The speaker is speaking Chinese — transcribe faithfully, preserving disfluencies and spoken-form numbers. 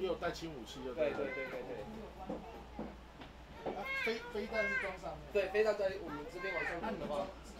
也有带轻武器，就对对对对对对。 啊，飞飞弹是装上面。 对，飞弹在我们这边往上那你的话， 装